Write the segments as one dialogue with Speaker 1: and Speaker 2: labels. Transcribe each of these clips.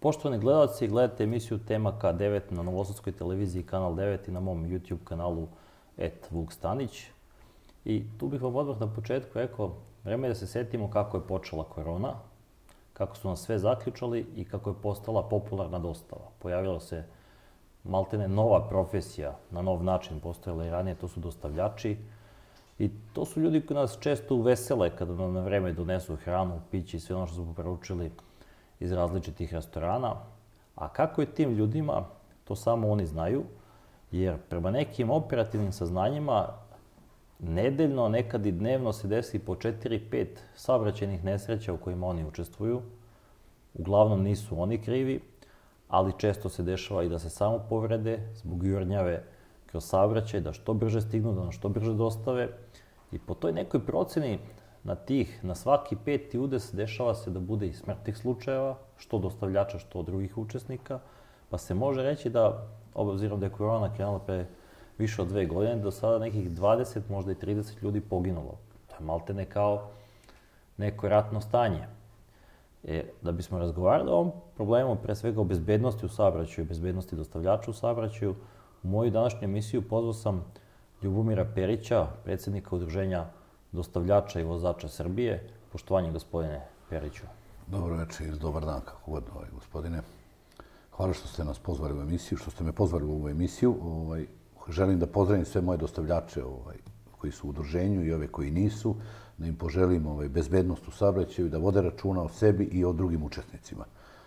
Speaker 1: Poštovani gledalci, gledate emisiju Tema K9 na Novosadskoj televiziji Kanal 9 i na mom YouTube kanalu @Vukstanić. I tu bih vam odmah na početku rekao, vreme je da se setimo kako je počela korona, kako su nas sve zaključali i kako je postala popularna dostava. Pojavila se maltene nova profesija, na nov način postojala i ranije, to su dostavljači. I to su ljudi koji nas često uvesele kada nam na vreme donesu hranu, piće i sve ono što smo preručili iz različitih restorana. A kako je tim ljudima, to samo oni znaju, jer prema nekim operativnim saznanjima nedeljno, nekad i dnevno se desi po 4-5 saobraćajnih nesreća u kojima oni učestvuju. Uglavnom nisu oni krivi, ali često se dešava i da se samo povrede zbog jurnjave kroz saobraćaj, da što brže stignu, da nam što brže dostave. I po toj nekoj proceni na svaki 5. udes dešava se da bude i smrtnih slučajeva, što dostavljača, što drugih učesnika, pa se može reći da, obzirom da je korona krenula pre više od 2 godine, do sada nekih 20, možda i 30 ljudi poginulo. To je maltene kao neko ratno stanje. Da bismo razgovarali o ovom problemu, pre svega o bezbednosti u saobraćaju i bezbednosti dostavljača u saobraćaju, u moju današnju emisiju pozvao sam Ljubomira Perića, predsjednika Udruženja dostavljača i vozača Srbije. Poštovanje, gospodine Periću.
Speaker 2: Dobro večer ili dobar dan, kako god, gospodine. Hvala što ste nas pozvali u emisiju, što ste me pozvali u ovu emisiju. Želim da pozdravim sve moje dostavljače koji su u udruženju i ove koji nisu, da im poželim bezbednost u saobraćaju, da vode računa o sebi i o drugim učesnicima.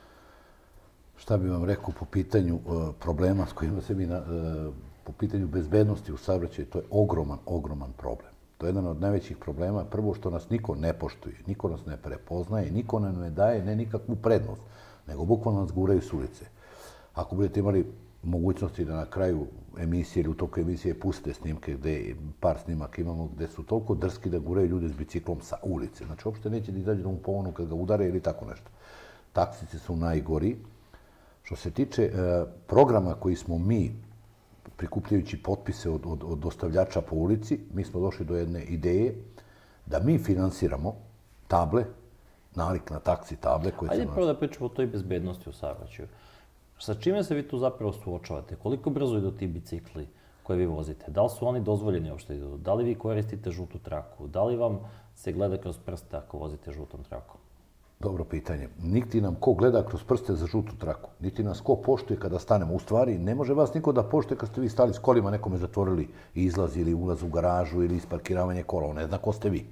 Speaker 2: Šta bih vam rekao po pitanju problema s kojima se po pitanju bezbednosti u saobraćaju, to je ogroman problem. To je jedan od najvećih problema. Prvo što nas niko ne poštuje, niko nas ne prepoznaje, niko nam ne daje ne nikakvu prednost, nego bukvalno nas guraju s ulice. Ako budete imali mogućnosti da na kraju emisije ili u toku emisije pustite snimke, par snimaka imamo gde su toliko drski da guraju ljude s biciklom sa ulice. Znači, uopšte neće da izađe da mu pomonu kad ga udare ili tako nešto. Taksici su najgori. Što se tiče programa koji smo mi, prikupljajući potpise od dostavljača po ulici, mi smo došli do jedne ideje da mi finansiramo table, nalik na taksi table.
Speaker 1: Ajde prvo da pričamo o toj bezbednosti u saobraćaju. Sa čime se vi tu zapravo suočavate? Koliko brzo idu ti bicikli koje vi vozite? Da li su oni dozvoljeni uopšte idu? Da li vi koristite žutu traku? Da li vam se gleda kroz prste ako vozite žutom trakom?
Speaker 2: Dobro pitanje. Niti nam ko gleda kroz prste za žutu traku, niti nas ko poštuje kada stanemo. U stvari, ne može vas niko da poštuje kad ste vi stali s kolima, nekome zatvorili izlaz ili ulaz u garažu ili isparkiravanje kola. On ne zna ko ste vi.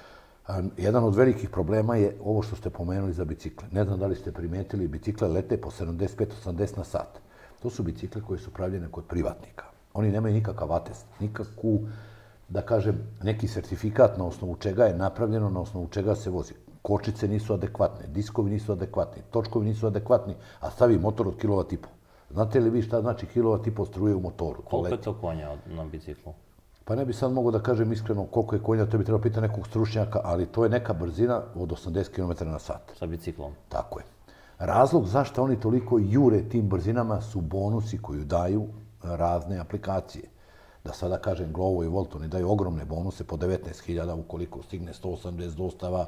Speaker 2: Jedan od velikih problema je ovo što ste pomenuli za bicikle. Ne znam da li ste primetili, bicikle lete po 75-80 na sat. To su bicikle koje su pravljene kod privatnika. Oni nemaju nikakav atest, nikakvu, da kažem, neki sertifikat na osnovu čega je napravljeno, na osnovu čega se vozi. Kočice nisu adekvatne, diskovi nisu adekvatni, točkovi nisu adekvatni, a stavi motor od 1,5 kW. Znate li vi šta znači 1,5 kW struje u motoru?
Speaker 1: Koliko je to konja na biciklu?
Speaker 2: Pa ne bi sad mogao da kažem iskreno koliko je konja, to bi trebalo pitati nekog stručnjaka, ali to je neka brzina od 80 km na sat.
Speaker 1: Sa biciklom?
Speaker 2: Tako je. Razlog zašto oni toliko jure tim brzinama su bonusi koju daju razne aplikacije. Da sada kažem Glovo i Volt, oni daju ogromne bonuse po 19.000 ukoliko stigne 180 dostava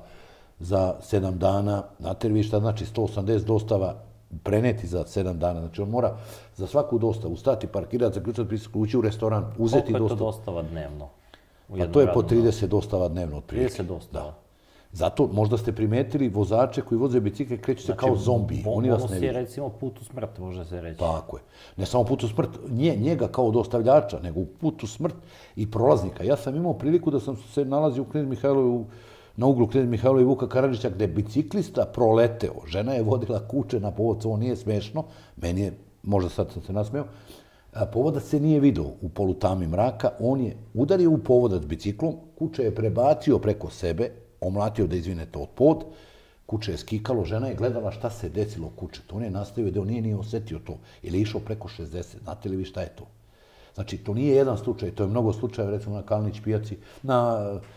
Speaker 2: za 7 dana. Znate li vi šta znači 180 dostava preneti za 7 dana? Znači on mora za svaku dostavu stati, parkirati, zaključati bicikl, ući u restoran, uzeti dostavu.
Speaker 1: Koliko je to dostava dnevno?
Speaker 2: Pa to je po 30 dostava dnevno otprilike.
Speaker 1: 30 dostava?
Speaker 2: Da. Zato možda ste primetili vozače koji voze bicikle kreću se kao zombiji. Oni vas ne
Speaker 1: bonus
Speaker 2: vide.
Speaker 1: je recimo put u smrt, može se reći.
Speaker 2: Tako je. Ne samo put u smrt, njega kao dostavljača, nego u put u smrt i prolaznika. Ja sam imao priliku da sam se nalazio u Knez Mihajlovoj, na uglu Knez Mihajlova i Vuka Karadžića, gde je biciklista proleteo. Žena je vodila kuće na povod, ovo nije smešno. Meni je, možda sad sam se nasmeo, povodac se nije video u polutami mraka. On je udario u povodac biciklom, kuća je prebacio preko sebe, omlatio da izvinete od pod, kuće je skikalo, žena je gledala šta se desilo u kuće. To on je nastavio da on nije ni osetio to, jer je išao preko 60. Znate li vi šta je to? Znači, to nije jedan slučaj, to je mnogo slučajeva, recimo na Kalnić pijaci, na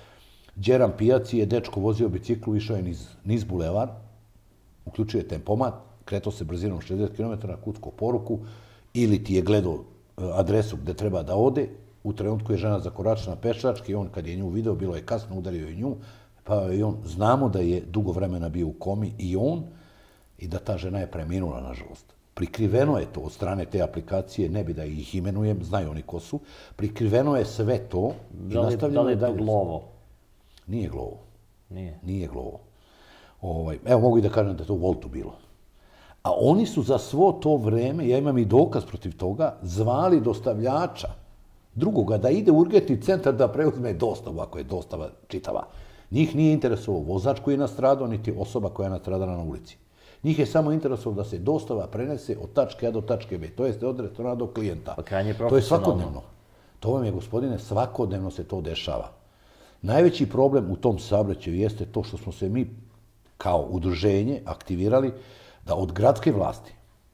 Speaker 2: Đeram pijaci je dečko vozio biciklu, išao je niz bulevar, uključio je tempomat, kretao se brzinom 60 km, kucko poruku, ili ti je gledao adresu gde treba da ode, u trenutku je žena zakoračila na pešački i on kad je nju video, bilo je kasno, udario je nju, pa i on, znamo da je dugo vremena bio u komi i on, i da ta žena je preminula, nažalost. Prikriveno je to od strane te aplikacije, ne bi da ih imenujem, znaju oni ko su. Prikriveno je sve to i nastavljeno je dalje.
Speaker 1: Da li je to Glovo?
Speaker 2: Nije Glovo.
Speaker 1: Nije.
Speaker 2: Nije Glovo. Evo, mogu i da kažem da je to u Voltu bilo. A oni su za svo to vreme, ja imam i dokaz protiv toga, zvali dostavljača drugoga da ide u urgentni centar da preuzme dostavu, ako je dostava čitava. Njih nije interesovao vozač koji je nastradao, niti osoba koja je nastradala na ulici. Njih je samo interesovalo da se dostava prenese od tačke A do tačke B, to jest od restorana do klijenta. To je svakodnevno. To vam je, gospodine, svakodnevno se to dešava. Najveći problem u tom saobraćaju jeste to što smo se mi kao udruženje aktivirali da od gradske vlasti,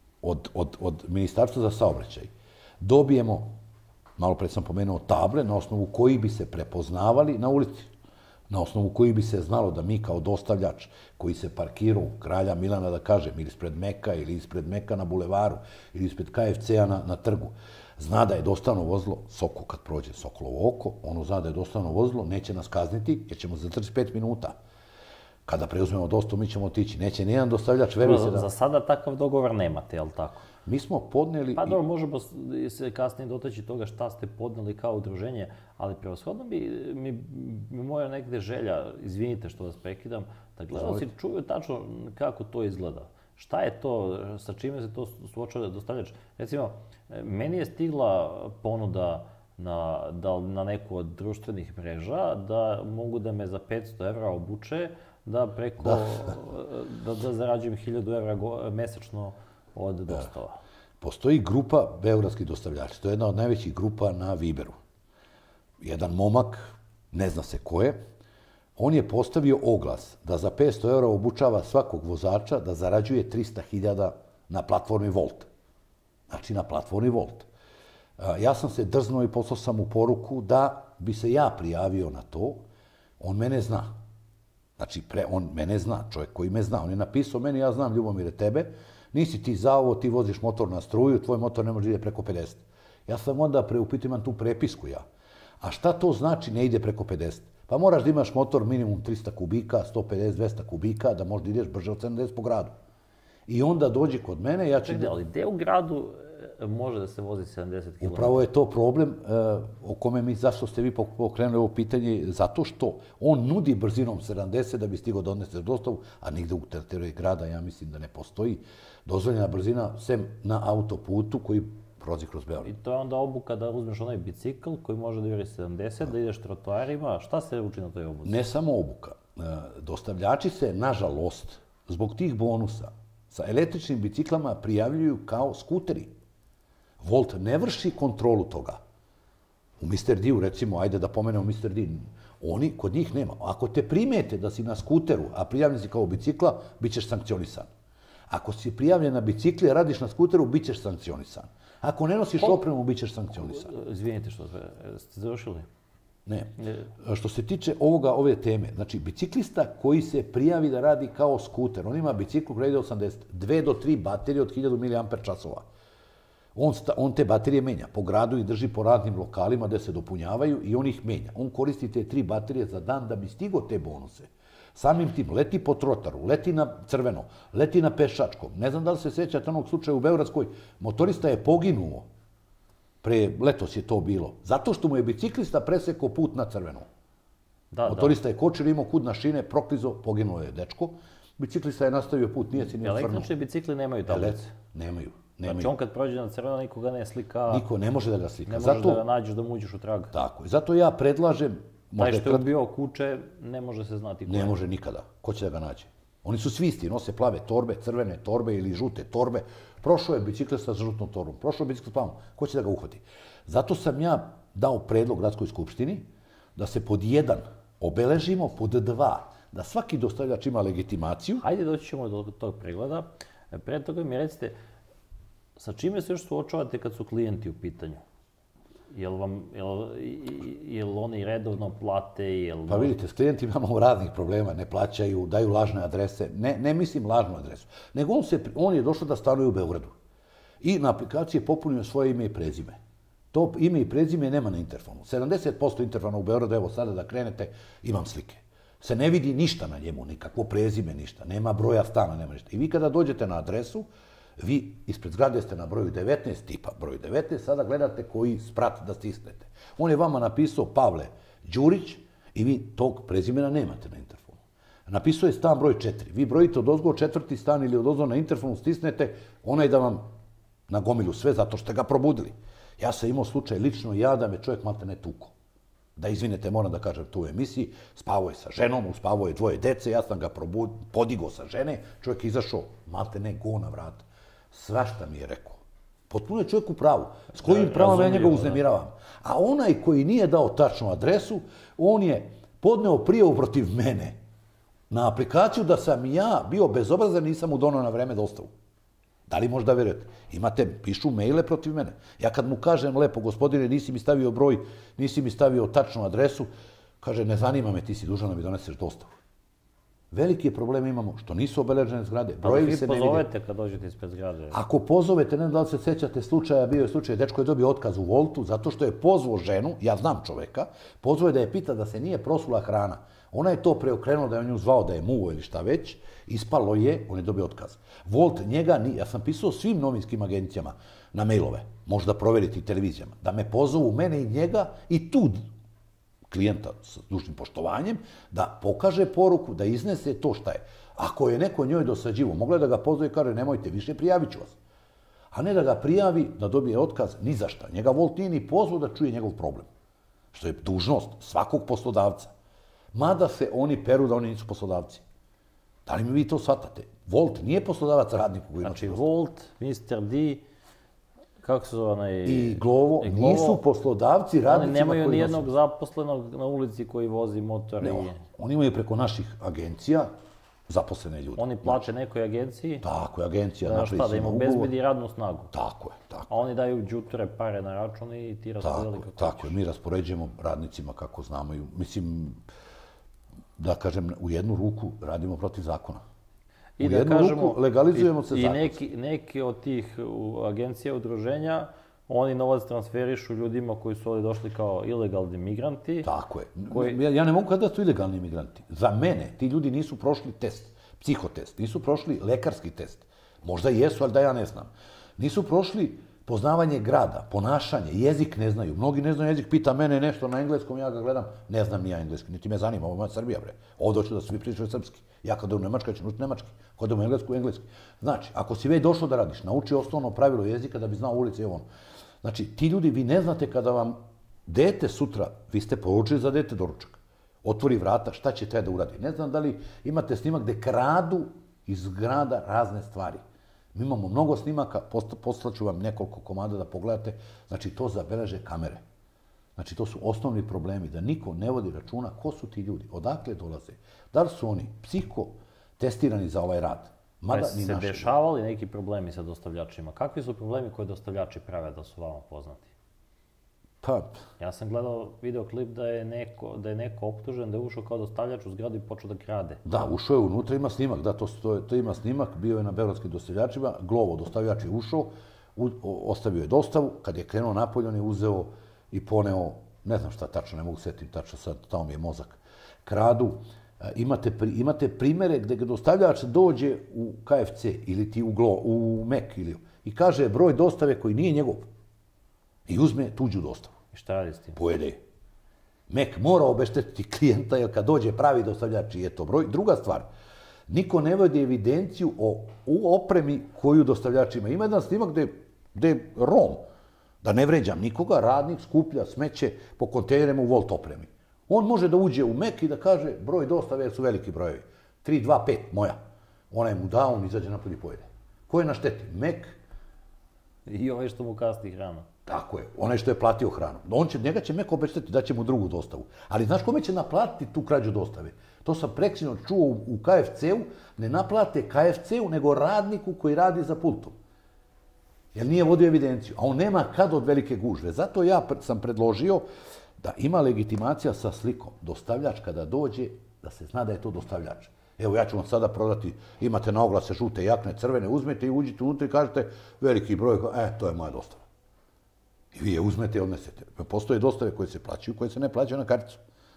Speaker 2: od Ministarstva za saobraćaj, dobijemo, malo pre sam pomenuo, table na osnovu koji bi se prepoznavali na ulici, na osnovu koji bi se znalo da mi kao dostavljač koji se parkira u Kralja Milana, da kažem, ili ispred Meka, ili ispred Meka na bulevaru, ili ispred KFC-a na trgu, zna da je dostavno vozilo Sokol, kad prođe Sokolovo oko, ono zna da je dostavno vozilo, neće nas kazniti, jer ćemo za 35 minuta. Kada preuzmemo dostavu, mi ćemo otići. Neće nijedan dostavljač, veruje se da...
Speaker 1: Za sada takav dogovor nemate, je li tako?
Speaker 2: Mi smo podneli...
Speaker 1: Pa dobro, možemo se kasnije dotaći toga šta ste podneli kao udruženje, ali prevashodno mi moja negde želja, izvinite što vas prekidam, da gledalci čuju tačno kako to izgleda. Šta je to, sa čime se to suočava dostavljač? Recimo, meni je stigla ponuda na neku od društvenih mreža da mogu da me za 500 evra obuče, da zarađujem 1000 evra mesečno od dostava.
Speaker 2: Postoji grupa beogradskih dostavljača. To je jedna od najvećih grupa na Viberu. Jedan momak, ne zna se ko je, on je postavio oglas da za 500 evra obučava svakog vozača da zarađuje 300.000 na platformi Volt. Znači na platformi Volt. Ja sam se drznuo i poslao sam mu poruku da bi se ja prijavio na to. On mene zna. Znači, on mene zna, čovjek koji me zna. On je napisao meni, ja znam, Ljubomire, tebe, nisi ti za ovo, ti voziš motor na struju, tvoj motor ne može ide preko 50. Ja sam onda preupitao, imam tu prepisku ja. A šta to znači ne ide preko 50? Pa moraš da imaš motor minimum 300 kubika, 150, 200 kubika, da možda ideš brže od 70 po gradu. I onda dođi kod mene, ja ću...
Speaker 1: Ali gde u gradu može da se vozi 70 km?
Speaker 2: Upravo je to problem o kome mi, zašto ste vi pokrenuli ovo pitanje, zato što on nudi brzinom 70 da bi stigao da odnese dostavu, a nigde u teritoriji grada, ja mislim da ne postoji dozvoljena brzina, sem na autoputu koji prođe kroz Beograd.
Speaker 1: I to je onda obuka da uzmeš onaj bicikl koji može da juri 70, da ideš trotoarima. Šta se uči na toj obuci?
Speaker 2: Ne samo obuka. Dostavljači se, nažalost, zbog tih bonusa, sa električnim biciklama prijavljuju kao skuteri. Volt ne vrši kontrolu toga. U Mr. D-u, recimo, ajde da pomenemo Mr. D, oni, kod njih nema. Ako te primete da si na skuteru, a prijavljen si kao bicikla, bit ćeš sankcionisan. Ako si prijavljen na bicikli, a radiš na skuteru, bit ćeš sankcionisan. Ako ne nosiš opremu, bit ćeš sankcionisan.
Speaker 1: Izvinite što ste završili?
Speaker 2: Ne. Što se tiče ove teme, znači, biciklista koji se prijavi da radi kao skuter, on ima biciklu koji radi 80, 2 do 3 baterije od 1000 mAh. On te baterije menja. Po gradu ih drži po raznim lokalima gde se dopunjavaju i on ih menja. On koristi te 3 baterije za dan da bi stigo te bonuse. Samim tim, leti po trotaru, leti na crveno, leti na pešačkom. Ne znam da li se sjećate onog slučaja u Beogradskoj. Motorista je poginuo. Letos je to bilo. Zato što mu je biciklista presekao put na crveno. Motorista je kočio, imao kud na šine, proklizo, poginuo je dečko. Biciklista je nastavio put, nije se nije crveno.
Speaker 1: Električni bicikli nemaju tablice?
Speaker 2: Nemaju.
Speaker 1: Znači on kad prođe na crveno, nikoga ne slika...
Speaker 2: Niko ne može da ga slika.
Speaker 1: Ne možeš da ga nađeš da mu uđeš u trag.
Speaker 2: Tako je. Zato ja predlažem...
Speaker 1: Taj što je bio kuće, ne može se znati ko je.
Speaker 2: Ne može nikada. Ko će da ga nađe? Oni su svi isti, nose plave torbe, crvene torbe ili žute torbe. Prošao je biciklista sa žutnom torbom, prošao je biciklista s plavom. Ko će da ga uhvati? Zato sam ja dao predlog Gradskoj skupštini da se pod 1 obeležimo, pod 2 da svaki dostavljač ima legitimaciju.
Speaker 1: Hajde doći ćemo do tog pregleda. Pre toga mi recite, sa čime se još suočavate kad su klijenti u pitanju? Jel oni redovno plate?
Speaker 2: Pa vidite, s klijentima imamo raznih problema, ne plaćaju, daju lažne adrese. Ne mislim lažnu adresu, nego on je došao da stanuje u Beogradu. I na aplikaciji je popunio svoje ime i prezime. To ime i prezime nema na interfonu. 70% interfona u Beogradu, evo sada da krenete, imam slike. se ne vidi ništa na njemu, nikakvo prezime, ništa. Nema broja stana, nema ništa. I vi kada dođete na adresu, vi ispred zgrade ste na broju 19, tipa broj 19, sada gledate koji sprat da stisnete. On je vama napisao Pavle Đurić i vi tog prezimena nemate na interfonu. Napisao je stan broj 4. Vi brojite od ozgo 4. stan ili od ozgo na interfonu stisnete onaj da vam na gomilu sve zato što ste ga probudili. Ja sam imao slučaj lično ja da me čovjek malte ne tuko. Da izvinete, moram da kažem to u emisiji, spavao je sa ženom, uspavao je 2 dece, ja sam ga podigao sa žene, čovjek izašao, malte ne go na vrata. Svašta mi je rekao. Potpuno je čovjek u pravu. S kojim pravom ja njega uznemiravam. A onaj koji nije dao tačnu adresu, on je podneo prijavu protiv mene na aplikaciju da sam ja bio bezobrazan, nisam mu donao na vreme dostavu. Da li možda verujete? Pišu maile protiv mene. Ja kad mu kažem lepo, gospodine, nisi mi stavio broj, nisi mi stavio tačnu adresu, kaže, ne zanima me, ti si dužan da mi doneseš dostavu. Veliki problem imamo što nisu obeležene zgrade.
Speaker 1: Ali vi pozovete kad dođete ispred zgrade.
Speaker 2: Ako pozovete, ne znam da li se sećate slučaja, bio je slučaj, dečko je dobio otkaz u Voltu zato što je pozvao ženu, ja znam čoveka, pozvao je da je pita da se nije prosula hrana. Ona je to preokrenula da je on nju zvao da je muvo ili šta već, ispalo je, on je dobio otkaz. Volt njega nije, ja sam pisao svim novinskim agencijama na mailove, možda proveriti televizijama, da me pozovu mene i njega i tu klijenta s dužnim poštovanjem, da pokaže poruku, da iznese to šta je. Ako je neko njoj dosađivo, mogla je da ga pozove i kaže nemojte više, prijavit ću vas. A ne da ga prijavi, da dobije otkaz, ni za šta. Njega Volt nije ni pozvao da čuje njegov problem. Što je dužnost svakog poslodavca. Mada se oni peru da oni nisu poslodavci. Da li mi vi to shvatate? Volt nije poslodavac radniku koji
Speaker 1: znači Volt, Mr. D, kako se zove onaj...
Speaker 2: I Glovo nisu poslodavci radnicima koji
Speaker 1: nemaju nijednog zaposlenog na ulici koji vozi motor.
Speaker 2: Ne, oni imaju preko naših agencija zaposlene ljude.
Speaker 1: Oni plaće nekoj agenciji?
Speaker 2: Tako je, agencija.
Speaker 1: Da šta, da im obezbedi radnu snagu?
Speaker 2: Tako je, tako.
Speaker 1: A oni daju đuture pare na račun i ti raspodeli kako
Speaker 2: tako je, mi raspoređujemo radnicima kako znamo. Mislim, da kažem, u jednu ruku radimo protiv zakona.
Speaker 1: I
Speaker 2: u jednu ruku legalizujemo se zakon.
Speaker 1: I neki od tih agencija, udruženja, oni novac transferišu ljudima koji su ovdje došli kao ilegalni migranti.
Speaker 2: Tako je. Ja ne mogu kada su ilegalni migranti. Za mene, ti ljudi nisu prošli test, psihotest, nisu prošli lekarski test. Možda jesu, ali da ja ne znam. Nisu prošli poznavanje grada, ponašanje, jezik ne znaju. Mnogi ne znaju jezik, pita mene nešto na engleskom, ja ga gledam, ne znam ni ja engleski, niti me zanima, ovo je moja Srbija, bre. Ovdje hoću da svi pričaju srpski. Ja kad idem u Nemačka, ću naučiti nemački. Kad idem u englesku, engleski. Znači, ako si već došao da radiš, nauči osnovno pravilo jezika da bi znao ulice i ono. Znači, ti ljudi, vi ne znate kada vam dete sutra, vi ste poručili za dete doručak, otvori vrata, šta će treba da uradi. Ne znam da li imate snimak gde kradu iz grada razne stvari. Mi imamo mnogo snimaka, poslaću vam nekoliko komada da pogledate, znači to zabeleže kamere. Znači to su osnovni problemi, da niko ne vodi računa ko su ti ljudi, odakle dolaze, da li su oni psihotestirani za ovaj rad.
Speaker 1: Mada ni se dešavali neki problemi sa dostavljačima? Kakvi su problemi koje dostavljači prave da su vama poznati?
Speaker 2: Pa...
Speaker 1: Ja sam gledao videoklip da je neko optužen da je ušao kao dostavljač u zgradu i počeo da krade.
Speaker 2: Da, ušao je unutra, ima snimak, da, to ima snimak, bio je na beogradskim dostavljačima, Glovo dostavljač je ušao, ostavio je dostavu, kad je krenuo napolje, on je uzeo i poneo, ne znam šta tačno, ne mogu setiti tačno sad, tamo mi je mozak, kradu. Imate primere gde dostavljač dođe u KFC ili ti u Mek i kaže broj dostave koji nije njegov. I uzme tuđu dostavu.
Speaker 1: I šta radi s tim?
Speaker 2: Pojede. Mek mora obeštetiti klijenta, jer kad dođe pravi dostavljač i je to broj. Druga stvar, niko ne vodi evidenciju o opremi koju dostavljač ima. Ima jedan snimak gde Rom, da ne vređam nikoga, radnik skuplja smeće po kontejnerima u Volt opremi. On može da uđe u Mek i da kaže broj dostave, jer su veliki brojevi. 3, 2, 5, moja. Ona je mu da, on izađe napolje i pojede. Ko je na šteti? Mek.
Speaker 1: I ovaj što mu kasni hranu.
Speaker 2: Tako je, onaj što je platio hranu. Njega će Mek obeštetiti, daće mu drugu dostavu. Ali znaš kome će naplatiti tu krađu dostave? To sam preksinoć čuo u KFC-u, ne naplate KFC-u, nego radniku koji radi za pultom. Jer nije vodio evidenciju, a on nema kad od velike gužve. Zato ja sam predložio da ima legitimacija sa slikom. Dostavljač kada dođe, da se zna da je to dostavljač. Evo, ja ću vam sada prodati, imate na oglase žute jakne, crvene, uzmete i uđite unutra i kažete veliki broj, to je moja dostava. I vi je uzmete i odnesete. Postoje dostave koje se plaćaju, koje se ne plaćaju na karticu.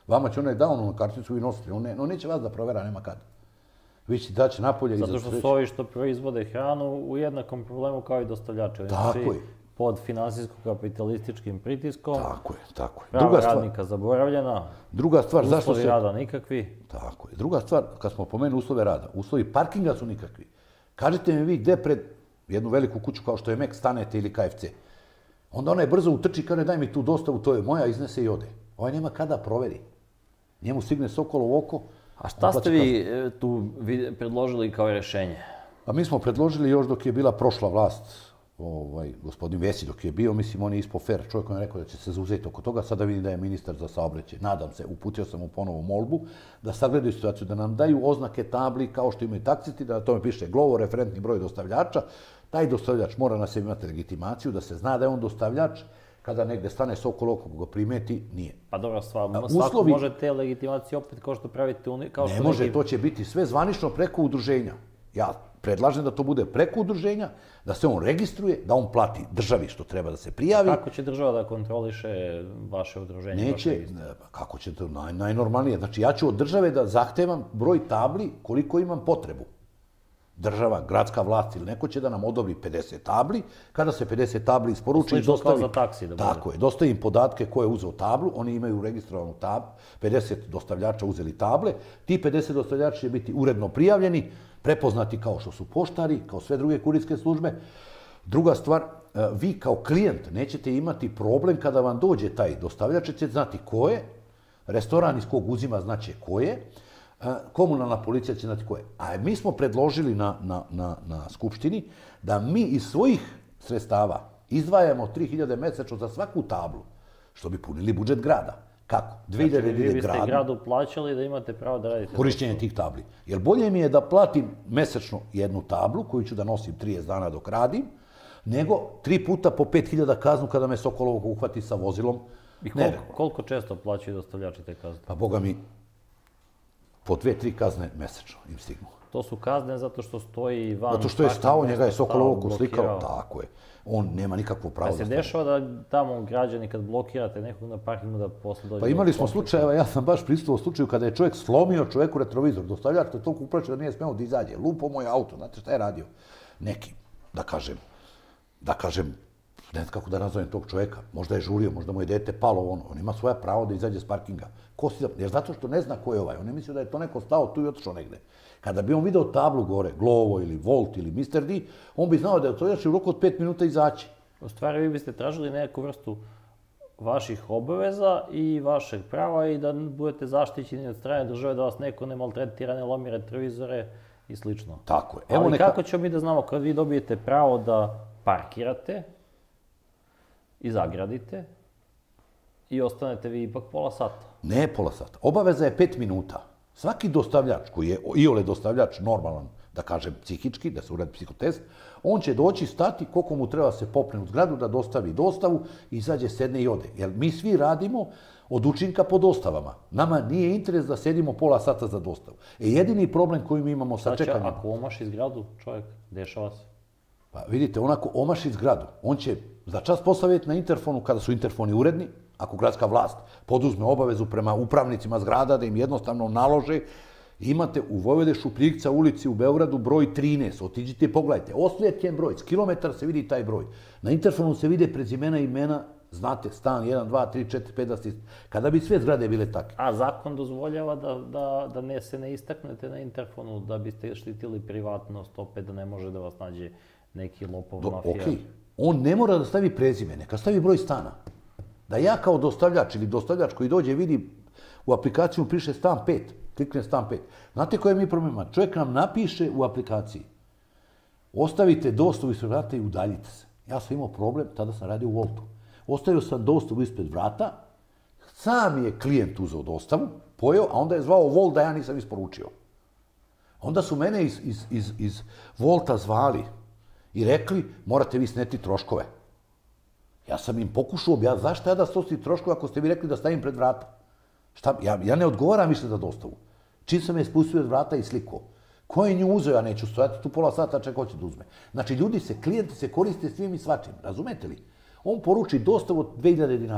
Speaker 2: Vama će onaj dao onu karticu i nositi. On neće vas da provera, nema kad. Vi ćete daći napolje i
Speaker 1: zato što su ovi što proizvode hranu u jednakom problemu kao i dostavljači.
Speaker 2: Tako je.
Speaker 1: Pod finansijsko-kapitalističkim pritiskom.
Speaker 2: Tako je.
Speaker 1: Prava radnika zaboravljena.
Speaker 2: Druga stvar, zašto
Speaker 1: uslovi rada nikakvi.
Speaker 2: Tako je. Druga stvar, kad smo pomenuli uslove rada, uslovi parkinga su nikakvi. Kažite mi vi gde pred jednu veliku kuću kao što je Mek stanete ili KFC. Onda onaj brzo utrči, kaže daj mi tu dostavu, to je moja, iznese i ode. Ovaj nema kada proveri. Njemu stigne sokolo u oko.
Speaker 1: A šta ste vi tu predložili kao rješenje?
Speaker 2: Pa mi smo predložili još dok je bila prošla vlast, gospodin Vesić dok je bio, mislim, on je ispod fer čovjek, on je rekao da će se zauzeti oko toga, sada vidim da je ministar za saobraćaj. Nadam se, uputio sam mu ponovo molbu, da sagledaju situaciju, da nam daju oznake tabli kao što imaju taksisti, da na tome piše glovo, referentni broj dostavljača. Taj dostavljač mora na sebi imati legitimaciju, da se zna da je on dostavljač, kada negde stane sokol oko ga primeti, nije.
Speaker 1: Pa dobra stvar, svako može te legitimacije opet kao što pravite...
Speaker 2: Ne može, to će biti sve zvanično preko udruženja. Ja predlažem da to bude preko udruženja, da se on registruje, da on plati državi što treba da se prijavi.
Speaker 1: Kako će država da kontroliše vaše udruženje?
Speaker 2: Neće, kako će to najnormalnije. Znači, ja ću od države da zahtevam broj tabli koliko imam potrebu. Država, gradska vlast ili neko će da nam odobri 50 tabli. Kada se 50 tabli isporuči,
Speaker 1: dostavi... Slično kao za taksi da bude.
Speaker 2: Tako je, dostavi im podatke ko je uzeo tablu, oni imaju registrovanu tablu, 50 dostavljača uzeli table, ti 50 dostavljača će biti uredno prijavljeni, prepoznati kao što su poštari, kao sve druge kurirske službe. Druga stvar, vi kao klijent nećete imati problem kada vam dođe taj dostavljač, ćete znati ko je, restoran iz kog uzima znaće ko je, komunalna policija će znati ko je. A mi smo predložili na Skupštini da mi iz svojih sredstava izdvajamo 3.000 mesečno za svaku tablu, što bi punili budžet grada. Kako? 2.000 ide gradu.
Speaker 1: Vi biste gradu plaćali da imate pravo da radite
Speaker 2: korišćenje tih tabli. Jer bolje mi je da platim mesečno jednu tablu, koju ću da nosim 30 dana dok radim, nego 3 puta po 5.000 kaznu kada me Sokolovog uhvati sa vozilom.
Speaker 1: I koliko često plaćaju dostavljači te kazne?
Speaker 2: Pa boga mi, po 2-3 kazne mesečno im stignu.
Speaker 1: To su kazne zato što stoji van...
Speaker 2: Zato što je stao, njega je Sokolovog uslikao. Tako je. On nema nikakvo pravo da
Speaker 1: se dešava da tamo građani kad blokirate nekog na parkingu da posle dođe...
Speaker 2: Pa imali smo slučajeva, ja sam baš prisustvovao slučaju kada je čovjek slomio čovjeku retrovizor. Dostavljač to toliko uplaćio da nije smeo da izađe. Lupo moj auto, znate šta je radio? Neki, da kažem, ne znam kako da nazovem tog čovjeka. Možda je žurio, možda mu je dete palo on ima svoja pravo da izađe s parkinga. Jer zato što ne zna ko je ovaj. On je mislio da je to neko stao tu i otišao negde. Kada bi on video tablu gore, Glovo ili Volt ili Mr. D, on bi znao da je to u roku od 5 minuta izaći.
Speaker 1: U stvari, vi biste tražili neku vrstu vaših obaveza i vašeg prava i da budete zaštićeni od strane države, da vas neko ne maltretira, ne lomi retrovizore i slično.
Speaker 2: Tako je.
Speaker 1: Ali kako ćemo mi da znamo kad vi dobijete pravo da parkirate i zagradite i ostanete vi ipak pola sata?
Speaker 2: Ne pola sata. Obaveza je 5 minuta. Svaki dostavljač, koji je iole dostavljač normalan, da kažem psihički, da se uradi psihotest, on će doći, stati, koliko mu treba se popne u zgradu, da dostavi dostavu, izađe, sedne i ode. Jer mi svi radimo od učinka po dostavama. Nama nije interes da sedimo pola sata za dostavu. Jedini problem koji mi imamo sa čekanjem...
Speaker 1: Znači, ako omaši zgradu, čovjek, dešava se?
Speaker 2: Pa vidite, onako omaši zgradu, on će za čas postaviti na interfonu, kada su interfoni uredni, ako gradska vlast poduzme obavezu prema upravnicima zgrada da im jednostavno nalože, imate u Vojvode Šupljikca ulici u Beogradu broj 13, otiđite i pogledajte, oslijetljen broj, s kilometar se vidi taj broj. Na interfonu se vide prezimena i imena, znate, stan 1, 2, 3, 4, 5, 10, kada bi sve zgrade bile takve.
Speaker 1: A zakon dozvoljava da se ne istaknete na interfonu, da biste štitili privatnost, opet da ne može da vas nađe neki lopov mafija.
Speaker 2: Okej, on ne mora da stavi prezime, neka stavi broj stana. Da ja kao dostavljač ili dostavljač koji dođe vidi u aplikaciju piše stan 5, klikne stan 5. Znate koje mi problema? Čovjek nam napiše u aplikaciji, ostavite dostavu ispred vrata i udaljite se. Ja sam imao problem, tada sam radio u Voltu. Ostavio sam dostavu ispred vrata, sam je klijent uzeo dostavu, pojeo, a onda je zvao Volt da ja nisam isporučio. Onda su mene iz Volta zvali i rekli, morate vi sneti troškove. Ja sam im pokušao objasniti, zašto ja da snosim troškove ako ste vi rekli da stavim pred vrata? Ja ne odgovaram više za dostavu. Čim sam je spustio od vrata i sliko. Ko je nju uzeo, ja neću stojati tu pola sata, čeka hoće da uzme. Znači, klijenti se koriste svim i svačim, razumete li? On poruči dostavu od 2.000 dinara.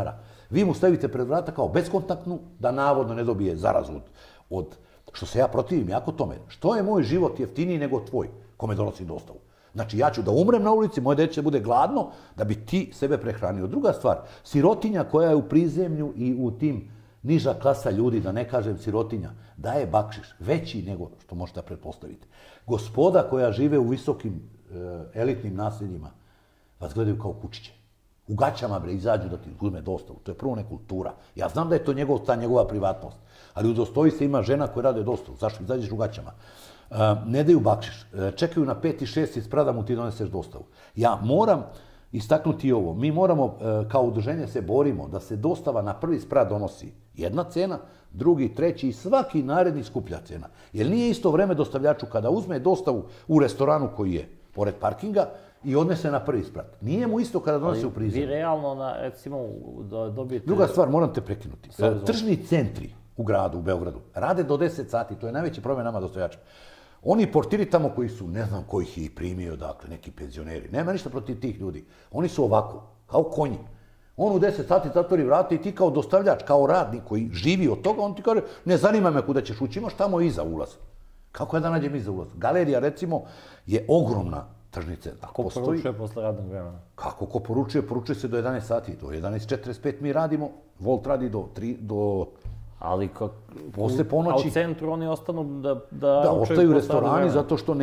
Speaker 2: Vi mu stavite pred vrata kao beskontaktnu, da navodno ne dobije zarazu od što se ja protivim jako tome. Što je moj život jeftiniji nego tvoj, kome donosi dostavu? Znači, ja ću da umrem na ulici, moje dete će bude gladno, da bi ti sebe prehranio. Druga stvar, sirotinja koja je u prizemlju i u tim niža klasa ljudi, da ne kažem sirotinja, daje bakšiš, veći nego što možete pretpostaviti. Gospoda koja žive u visokim elitnim naseljima vas gledaju kao kučiće. U gaćama, bre, izađu da ti uzme dostavu. To je prvo nekultura. Ja znam da je to ta njegova privatnost, ali u Dostoji se ima žena koja rade dostavu. Zašto izađeš u gaćama? Ne daju bakšiš. Čekaju na 5. i 6. sprat da mu ti doneseš dostavu. Ja moram istaknuti ovo. Mi moramo, kao udruženje se borimo da se dostava na prvi sprat donosi jedna cena, drugi, treći i svaki naredni skuplja cena. Jer nije isto vreme dostavljaču kada uzme dostavu u restoranu koji je pored parkinga i odnese na prvi sprat. Nije mu isto kada donese u prizemlju.
Speaker 1: Vi realno, recimo, dobijete...
Speaker 2: Druga stvar, moram te prekinuti. Tržni centri u gradu, u Beogradu, rade do 10 sati. To je najveći problem nama dostavljača. Oni portiri tamo koji su, ne znam kojih je i primio, dakle, neki penzioneri. Nema ništa protiv tih ljudi. Oni su ovako, kao konji. On u 10 sati zatvori vrata i ti kao dostavljač, kao radnik koji živi od toga, on ti kaže, ne zanima me kuda ćeš ući, imaš tamo iza ulaz. Kako ja da nađem iza ulaz? Galerija, recimo, je ogromna tržni centar.
Speaker 1: Ko poručuje posle radnog vremena?
Speaker 2: Kako ko poručuje? Poručuje se do 11 sati. Do 11:45 mi radimo, Volt radi do...
Speaker 1: Ali
Speaker 2: posle ponoći...
Speaker 1: A u centru oni ostanu da
Speaker 2: Da, ostaju restorani zato što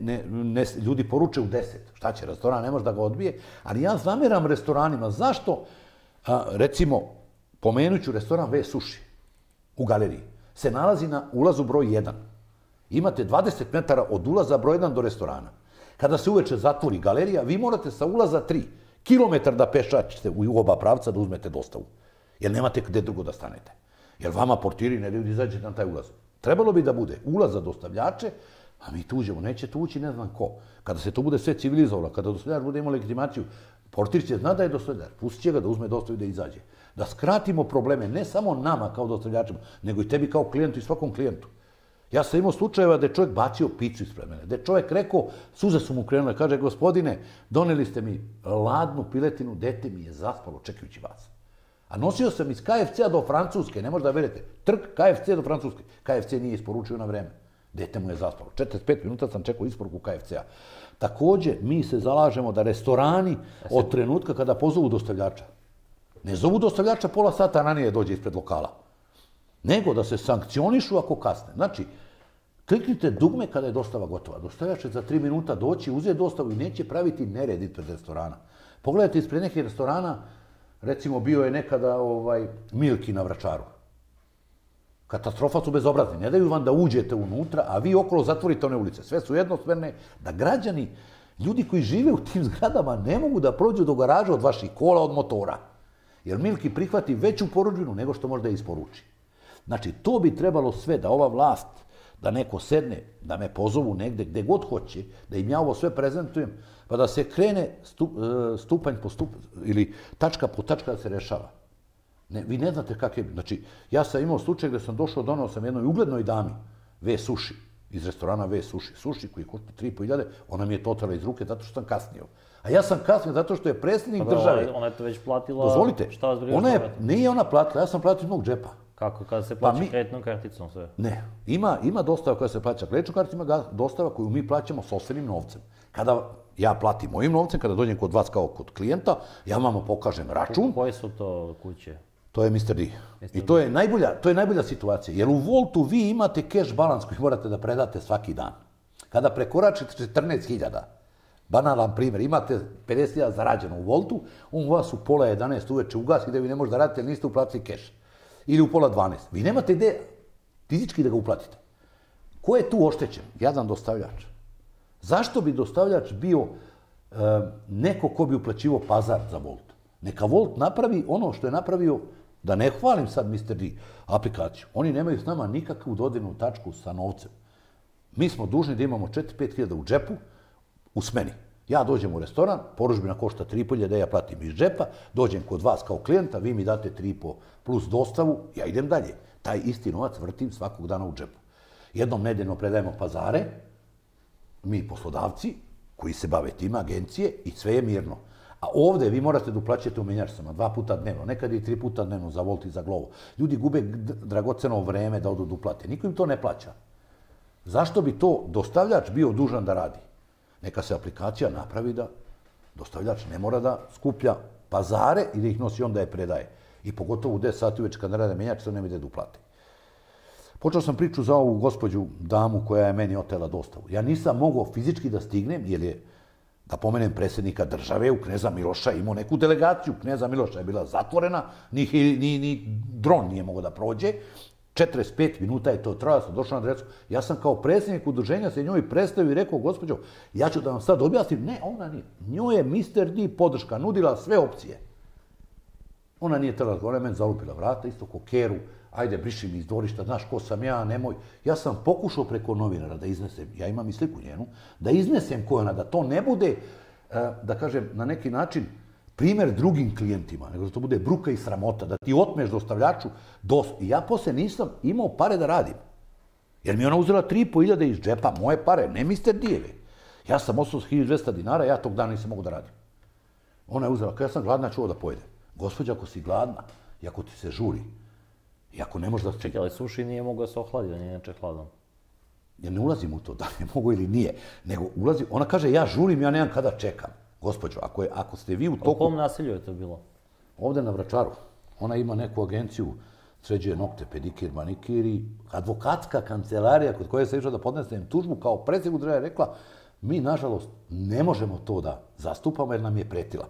Speaker 2: ljudi poruče u 10. Šta će, restoran ne može da ga odbije. Ali ja zameram restoranima. Zašto, recimo, pomenut ću restoran V Sushi u galeriji. Se nalazi na ulazu broj 1. Imate 20 metara od ulaza broj 1 do restorana. Kada se uveče zatvori galerija, vi morate sa ulaza 3 kilometar da pešačite u oba pravca da uzmete dostavu. Jer nemate gde drugo da stanete. Jer vama portiri ne daju da izađete na taj ulaz. Trebalo bi da bude ulaz za dostavljače, a mi tu uđemo, neće tu ući ne znam ko. Kada se to bude sve civilizovano, kada dostavljač bude imao legitimaciju, portir će zna da je dostavljač, pustit će ga da uzme dostavu i da izađe. Da skratimo probleme, ne samo nama kao dostavljačima, nego i tebi kao klijentu i svakom klijentu. Ja sam imao slučajeva da je čovjek bacio picu ispred mene, da je čovjek rekao, suze su mu krenule, kaže, gospodine, doneli ste mi ladnu piletinu, dete mi je zaspalo čekajući vas. A nosio sam iz KFC-a do Francuske, ne možda verujete, trk KFC do Francuske. KFC nije isporučio na vreme. Dete mu je zaspalo. 45 minuta sam čekao isporuku KFC-a. Također, mi se zalažemo da restorani od trenutka kada pozovu dostavljača, ne zovu dostavljača pola sata ranije dođe ispred lokala, nego da se sankcionišu ako kasne. Znači, kliknite dugme kada je dostava gotova. Dostavljač će za 3 minuta doći, uzeti dostavu i neće praviti nered ispred restorana. Pogledajte ispred nekih restorana, recimo, bio je nekada Milki na Vračaru. Katastrofa su bezobrazni. Ne daju vam da uđete unutra, a vi okolo zatvorite one ulice. Sve su jednosmerne. Da građani, ljudi koji žive u tim zgradama, ne mogu da prođu do garaža od vaših kola, od motora. Jer Milki prihvati veću porudžbinu nego što možda isporuči. Znači, to bi trebalo sve da ova vlast, da neko sedne, da me pozovu negde, gde god hoće, da im ja ovo sve prezentujem, pa da se krene stupanj po stupanj, ili tačka po tačka da se rešava. Vi ne znate kak je... Znači, ja sam imao slučaj gde sam došao, donao sam jednoj uglednoj dami V Sushi, iz restorana V Sushi. Sushi koji košta 3.500, ona mi je to otela iz ruke zato što sam kasnio. A ja sam kasnio zato što je predsjednik države...
Speaker 1: Ona je to već platila...
Speaker 2: Dozvolite, nije ona platila, ja sam platio iz mog džepa.
Speaker 1: Kako, kada se plaća kreditnom karticom sve?
Speaker 2: Ne, ima dostava koja se plaća kreditnom karticom, ima dostava koju mi plaćamo sopstvenim novcem. Kada ja platim mojim novcem, kada dođem kod vas kao kod klijenta, ja vam pokažem račun.
Speaker 1: Koje su to kuće?
Speaker 2: To je Mr. D. I to je najbolja situacija. Jer u Voltu vi imate cash balans koji morate da predate svaki dan. Kada prekoračite 14.000, banalan primjer, imate 50.000 zarađeno u Voltu, on vas u pola 11 uveče ugasi gde vi ne možete da radite jer niste uplatili cash. Ili u pola 12. Vi nemate gde fizički da ga uplatite. Ko je tu oštećen? Jadan dostavljač. Zašto bi dostavljač bio neko ko bi uplaćivao pazar za Volt? Neka Volt napravi ono što je napravio, da ne hvalim sad Mr. D aplikaciju. Oni nemaju s nama nikakvu dodirnu tačku sa novcem. Mi smo dužni da imamo 4-5 hiljada u džepu u smeni. Ja dođem u restoran, porudžbina košta 3.500, ja platim iz džepa, dođem kod vas kao klijenta, vi mi date 3.500 plus dostavu, ja idem dalje. Taj isti novac vrtim svakog dana u džepu. Jednom nedeljno predajemo pazare, mi poslodavci, koji se bave tim, agencije, i sve je mirno. A ovde vi morate da uplaćate u menjačnicama 2 puta dnevno, nekad i 3 puta dnevno za Volt i za Glovo. Ljudi gube dragoceno vreme da odu da uplate. Niko im to ne plaća. Zašto bi to dostavljač bio dužan da radi? Neka se aplikacija napravi da dostavljač ne mora da skuplja pazare i da ih nosi onda je predaje. I pogotovo u 10 sati uveć kad ne rade menjačnice, on nema gde da uplate. Počeo sam priču za ovu gospođu damu koja je meni otela dostavu. Ja nisam mogao fizički da stignem, jer je, da pomenem, predsjednika države u Kneza Miloša imao neku delegaciju. Kneza Miloša je bila zatvorena, ni dron nije mogao da prođe. 45 minuta je to trajalo, sam došao na adresu. Ja sam kao predsjednik udruženja se njoj predstavio i rekao, gospođo, ja ću da vam sad objasnim. Ne, ona nije. Njoj je Mr. D podrška nudila sve opcije. Ona nije tela, ona je meni zalupila vrata, isto ko Keru, ajde, briši mi iz dvorišta, znaš ko sam ja, nemoj. Ja sam pokušao preko novinara da iznesem, ja imam i sliku njenu, da iznesem ko je ona, da to ne bude, da kažem, na neki način primjer drugim klijentima, nego da to bude bruka i sramota, da ti otmeš dostavljaču I ja posle nisam imao pare da radim. Jer mi je ona uzela 3.500 iz džepa, moje pare, ne Mr. Dijeve. Ja sam ostao s 1200 dinara, ja tog dana nisam mogu da radim. Ona je uzela, kada ja sam gladna, ću ovo da pojedem. Gospođa, ako si gladna, i ako ti se žuri, i ako ne možeš da...
Speaker 1: Čekaj, ali suši nije mogao da se ohladi, da nije inače hladan.
Speaker 2: Ja ne ulazim u to, da li je mogo ili nije, nego ulazim, ona kaže, ja žurim, ja nemam kada čekam. Gospođo, ako ste vi u toku...
Speaker 1: U kom naselju je to bilo?
Speaker 2: Ovde na Vračaru. Ona ima neku agenciju, sređuje nokte, pedikir, manikir i advokatska kancelarija kod koje se išao da podnesem tužbu, kao predsjednik države rekla, mi, nažalost, ne možemo to da zastupamo jer nam je pretila.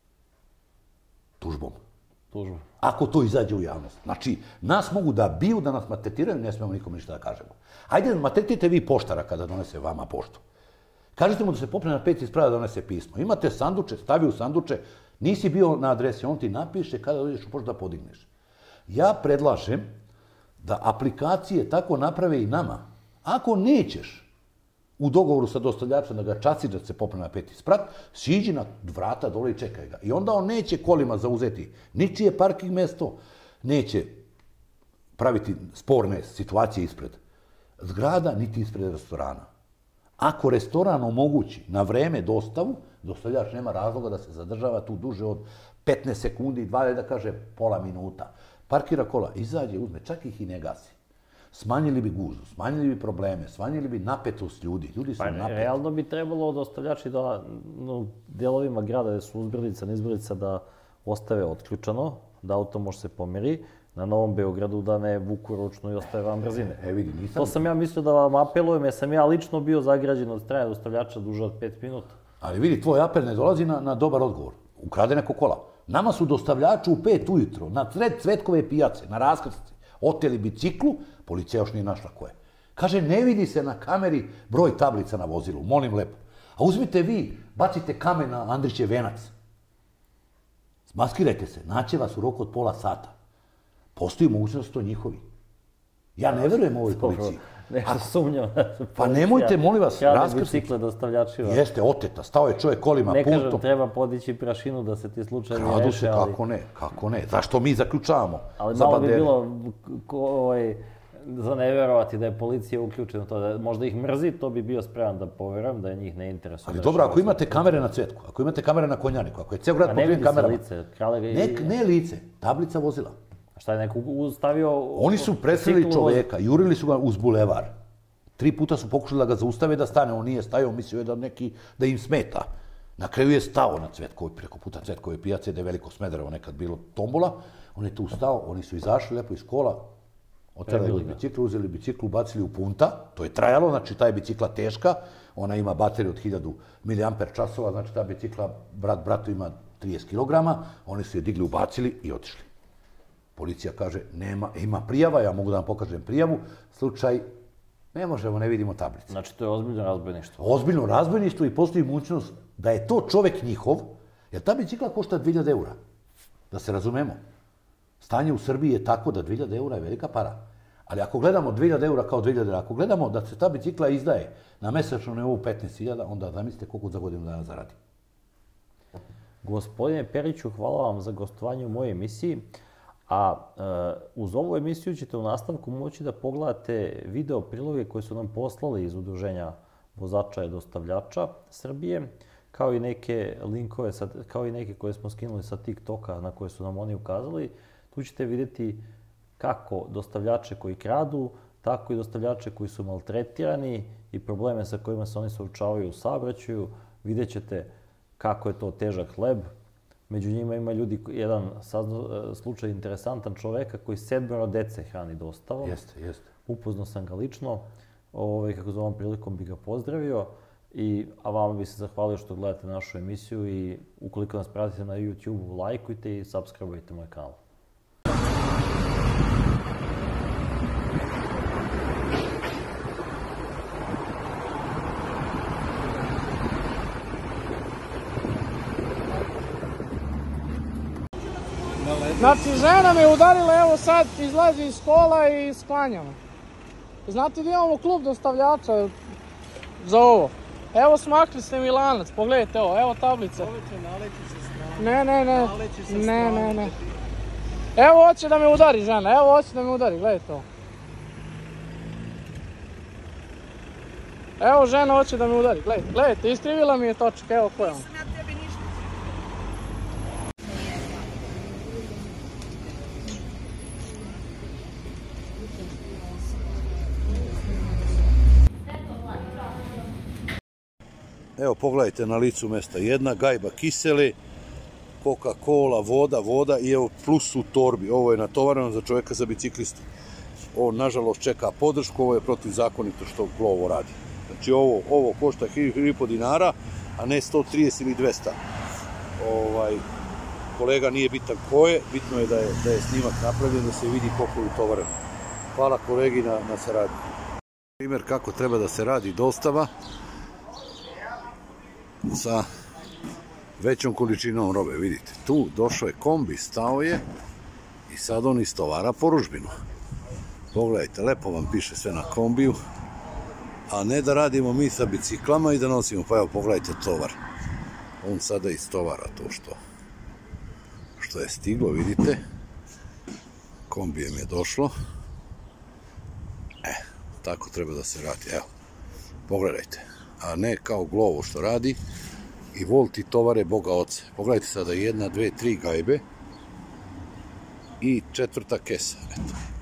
Speaker 2: Tužbom.
Speaker 1: Tužbom.
Speaker 2: Ako to izađe u javnost. Znači, nas mogu da biju, da nas maltretiraju, ne smemo nikome ništa da kažemo. Ajde, maltretirajte vi poštara kada donese vama poštu. Kažete mu da se popne na 5 isprava da donese pismo. Imate sanduče, stavi u sanduče, nisi bio na adresi, on ti napiše kada dođeš u poštu da podigneš. Ja predlažem da aplikacije tako naprave i nama. Ako nećeš u dogovoru sa dostavljačem da ga čaci da se popne na 5 sprat, siđi na vrata dole i čekaj ga. I onda on neće kolima zauzeti ničije parking mesto, neće praviti sporne situacije ispred zgrada, niti ispred restorana. Ako restoran omogući na vreme dostavu, dostavljač nema razloga da se zadržava tu duže od 15 sekundi, 20, da kaže pola minuta. Parkira kola, izađe, uzme, čak ih i ne gasi. Smanjili bi gužvu, smanjili bi probleme, smanjili bi napetost ljudi. Ljudi su napeti.
Speaker 1: Realno bi trebalo dostavljači da u delovima grada gde su uzbrdica, nizbrdica da ostave otključano, da auto može se pomeri, na Novom Beogradu da ne vuku ručno i ostave vam brzine.
Speaker 2: Vidi, nisam...
Speaker 1: To sam ja mislio da vam apelujem, jer sam ja lično bio zagrađen od strane dostavljača duže od 5 minuta.
Speaker 2: Ali vidi, tvoj apel ne dolazi na dobar odgovor. Ukrade neko kola. Nama su dostavljači u 5 ujutro, na sred Cvetkove pijace, na raskrsnici, oteli biciklu, policija još nije našla ko je. Kaže, ne vidi se na kameri broj tablica na vozilu, molim lepo. A uzmite vi, bacite kamen na Andrićev venac. Maskirajte se, naće vas u roku od pola sata. Postoji mogućnost to njihovi. Ja ne verujem ovoj policiji.
Speaker 1: Nešto sumnjam.
Speaker 2: Pa nemojte, molim vas,
Speaker 1: raskrstiti. Bicikle dostavljačima.
Speaker 2: Jeste, oteta. Stao je čovjek kolima puntom.
Speaker 1: Ne kažem, treba podići prašinu da se ti slučajevi reše,
Speaker 2: Kradu se, kako ne. Zašto mi zaključavamo?
Speaker 1: Ali malo bi bilo za ne verovati da je policija uključena to. Da možda ih mrzi, to bi bio spreman da poverujem, da je njih ne interesuje.
Speaker 2: Ali dobro, ako imate kamere na Cvetku, ako imate kamere na Konjaniku, ako je ceo grad pokriven kamerama... Ne lice, tablica vozila.
Speaker 1: Šta je neko stavio...
Speaker 2: Oni su preselili čoveka, jurili su ga uz bulevar. 3 puta su pokušali da ga zaustave da stane, on nije stajao, mislio je da im smeta. Na kraju je stao na Cvetkovoj, preko puta Cvetkove pijace, da je Veliko Smederevo nekad bilo tombola. On je tu stao, oni su izašli lepo iz kola, oterali biciklu, uzeli biciklu, bacili u punta. To je trajalo, znači ta je bicikla teška, ona ima bateriju od 1000 mAh, znači ta bicikla brat bratu ima 30 kg, oni su je digli, ubacili i otišli. Policija kaže, ima prijava, ja mogu da vam pokažem prijavu, slučaj, ne možemo, ne vidimo tablice.
Speaker 1: Znači, to je ozbiljno razbojništvo.
Speaker 2: Ozbiljno razbojništvo i postoji mogućnost da je to čovek njihov, jer ta bicikla košta 2000 eura, da se razumemo. Stanje u Srbiji je tako da 2000 eura je velika para. Ali ako gledamo 2000 eura kao 2000 eura, ako gledamo da se ta bicikla izdaje na mesečnom nivou 15.000, onda zamislite koliko za godinu dana zaradi.
Speaker 1: Gospodine Periću, hvala vam za gostovanje u mojoj emisiji. A uz ovu emisiju ćete u nastavku moći da pogledate video priloge koje su nam poslali iz Udruženja vozača i dostavljača Srbije. kao i neke linkove, kao i neke koje smo skinuli sa TikToka na koje su nam oni ukazali. Tu ćete vidjeti kako dostavljače koji kradu, tako i dostavljače koji su maltretirani i probleme sa kojima se oni suočavaju u saobraćaju. Vidjet ćete kako je to težak hleb. Među njima ima ljudi, jedan slučaj interesantan čoveka koji 7 dece hrani dostavom.
Speaker 2: Jeste.
Speaker 1: Upoznao sam ga lično, kako za ovom prilikom bi ga pozdravio. A vama bi se zahvalio što gledate našu emisiju i ukoliko nas pratite na YouTube, lajkujte i subscribeujte moj kanal.
Speaker 3: Znači, žena me udarila, evo sad izlazi iz kola i sklanja me. Znate da imamo klub dostavljača za ovo? Evo smakli ste Milanac, pogledajte ovo, evo tablice.
Speaker 4: Naleći se strane.
Speaker 3: Ne. Evo hoće da me udari žena, evo hoće da me udari, gledajte ovo. Evo žena hoće da me udari, gledajte, iskrivila mi je točak, evo ko je on.
Speaker 2: Evo, pogledajte na licu mesta. Jedna gajba kisele, Coca-Cola, voda i evo plus u torbi. Ovo je natovareno za čovjeka, za biciklistu. On, nažalost, čeka podršku, ovo je protivzakonito što Glovo radi. Znači, ovo košta 1.500 dinara, a ne 130 ili 200. Kolega nije bitan ko je, bitno je da je snimak napravljen, da se vidi koliko je utovareno. Hvala kolegi na saradnji. Primjer kako treba da se radi dostava sa većom količinom robe. Vidite, tu došao je kombi, stao je i sad on istovara porudžbinu. Pogledajte, lepo vam piše sve na kombiju, a ne da radimo mi sa biciklama i da nosimo. Pa evo, pogledajte tovar. On sada istovara to što je stiglo, vidite. Kombijem je došlo. Tako treba da se radi, evo. Pogledajte. A ne kao Glovo što radi i Volti tovare Boga oce. Pogledajte sada, 1, 2, 3 gajbe i 4. kesa. Eto.